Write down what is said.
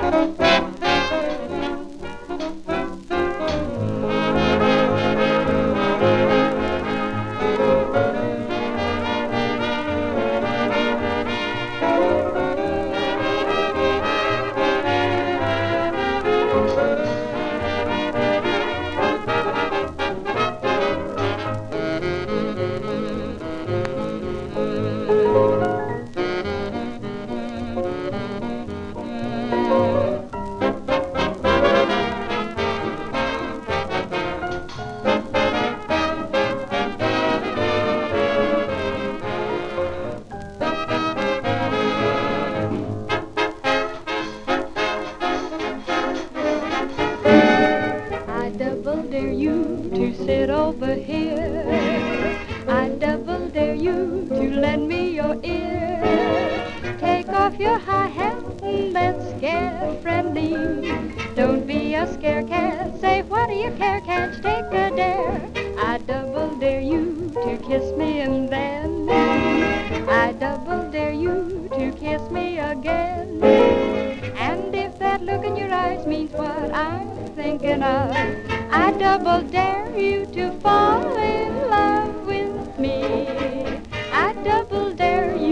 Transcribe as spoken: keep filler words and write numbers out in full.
Double dare you to sit over here. I double dare you to lend me your ear. Take off your high hat and let's get friendly. Don't be a scare cat. Say what do you care? Can't you take a dare? I double dare you to kiss me and then I double dare you to kiss me again. And if that look in your eyes means what I'm thinking of, I double dare you to fall in love with me. I double dare you